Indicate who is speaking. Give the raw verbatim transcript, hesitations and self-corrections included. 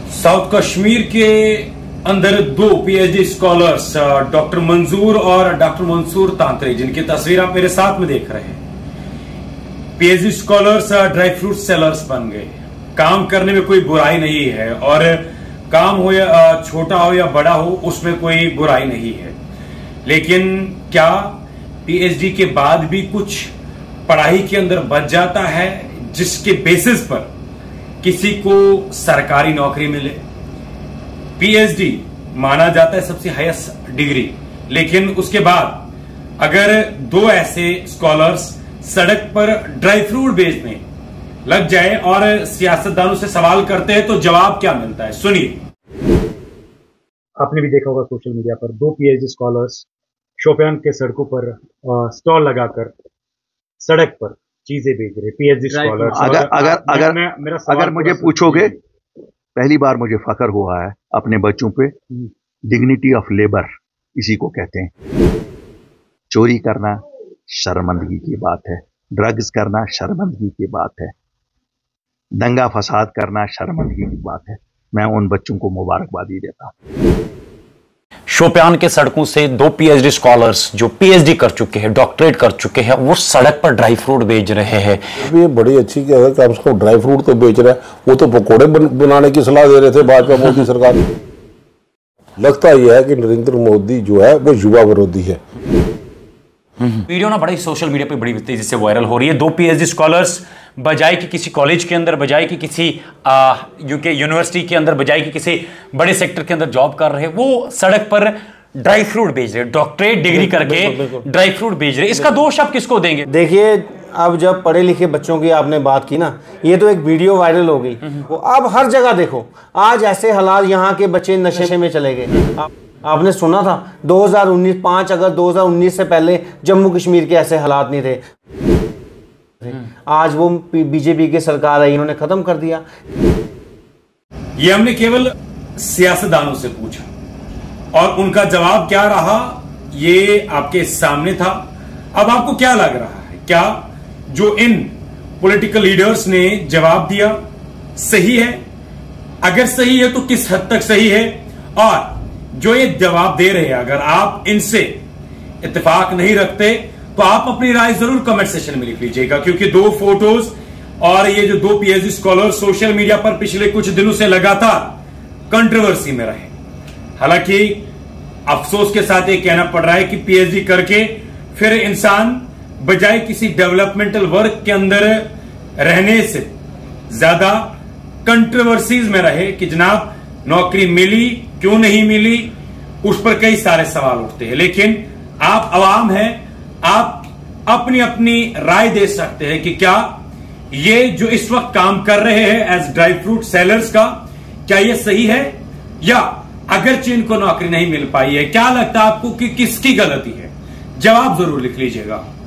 Speaker 1: South Kashmir के अंदर दो पीएचडी स्कॉलर्स डॉक्टर मंजूर और डॉक्टर मंसूर तांत्रे, जिनकी तस्वीर आप मेरे साथ में देख रहे हैं, PhD scholars dry fruit sellers बन गए। काम करने में कोई बुराई नहीं है और काम हो या छोटा हो या बड़ा हो उसमें कोई बुराई नहीं है, लेकिन क्या पीएचडी के बाद भी कुछ पढ़ाई के अंदर बच जाता है जिसके बेसिस पर किसी को सरकारी नौकरी मिले? पीएचडी माना जाता है सबसे हाईएस्ट डिग्री, लेकिन उसके बाद अगर दो ऐसे स्कॉलर्स सड़क पर ड्राई फ्रूट बेचने लग जाए और सियासतदानों से सवाल करते हैं तो जवाब क्या मिलता है, सुनिए।
Speaker 2: आपने भी देखा होगा सोशल मीडिया पर दो पीएचडी स्कॉलर्स शोपियान के सड़कों पर स्टॉल लगाकर सड़क पर चीजें बेच रहे पीएचडी स्कॉलर्स।
Speaker 3: अगर अगर अगर मेरा अगर मुझे पूछोगे, पहली बार मुझे फख्र हुआ है अपने बच्चों पे। डिग्निटी ऑफ लेबर इसी को कहते हैं। चोरी करना शर्मिंदगी की बात है, ड्रग्स करना शर्मिंदगी की बात है, दंगा फसाद करना शर्मिंदगी की बात है। मैं उन बच्चों को मुबारकबादी देता हूं।
Speaker 4: शोपियान के सड़कों से दो पीएचडी स्कॉलर्स जो पीएचडी कर चुके हैं, डॉक्टरेट कर चुके हैं, वो सड़क पर ड्राई फ्रूट बेच रहे हैं।
Speaker 5: ये बड़ी अच्छी क्या है कि हम उसको ड्राई फ्रूट तो बेच रहे हैं, वो तो पकौड़े बन, बनाने की सलाह दे रहे थे भाजपा मोदी सरकार। लगता यह है कि नरेंद्र मोदी जो है वो युवा विरोधी है।
Speaker 4: वीडियो ना बड़ी सोशल मीडिया पे बड़ी तेजी से वायरल हो रही है। दो पीएचडी स्कॉलर्स बजाय कि किसी कॉलेज के अंदर, बजाय कि किसी यूके यूनिवर्सिटी के अंदर, बजाय कि किसी बड़े सेक्टर के अंदर जॉब कर रहे हैं, वो सड़क पर ड्राई फ्रूट बेच रहे, डॉक्टरेट डिग्री करके ड्राई फ्रूट बेच रहे। इसका दोष आप किसको देंगे?
Speaker 6: देखिए, अब जब पढ़े लिखे बच्चों की आपने बात की ना, ये तो एक वीडियो वायरल हो गई, वो अब हर जगह देखो आज ऐसे हालात, यहाँ के बच्चे नशे में चले गए। आपने सुना था दो हज़ार उन्नीस पाँच अगस्त दो हज़ार उन्नीस से पहले जम्मू कश्मीर के ऐसे हालात नहीं थे। आज वो बीजेपी की सरकार आई, इन्होंने खत्म कर दिया।
Speaker 1: ये हमने केवल सियासतदानों से पूछा और उनका जवाब क्या रहा ये आपके सामने था। अब आपको क्या लग रहा है, क्या जो इन पॉलिटिकल लीडर्स ने जवाब दिया सही है? अगर सही है तो किस हद तक सही है? और जो ये जवाब दे रहे हैं, अगर आप इनसे इत्तेफाक नहीं रखते तो आप अपनी राय जरूर कमेंट सेक्शन में लिख लीजिएगा, क्योंकि दो फोटोज और ये जो दो पीएचडी स्कॉलर सोशल मीडिया पर पिछले कुछ दिनों से लगातार कंट्रोवर्सी में रहे। हालांकि अफसोस के साथ ये कहना पड़ रहा है कि पीएचडी करके फिर इंसान बजाय किसी डेवलपमेंटल वर्क के अंदर रहने से ज्यादा कंट्रोवर्सीज में रहे कि जनाब नौकरी मिली क्यों नहीं मिली, उस पर कई सारे सवाल उठते हैं। लेकिन आप अवाम हैं, आप अपनी अपनी राय दे सकते हैं कि क्या ये जो इस वक्त काम कर रहे हैं एज ड्राई फ्रूट सेलर्स का, क्या ये सही है? या अगरचे इनको नौकरी नहीं मिल पाई है, क्या लगता है आपको कि किसकी गलती है? जवाब जरूर लिख लीजिएगा।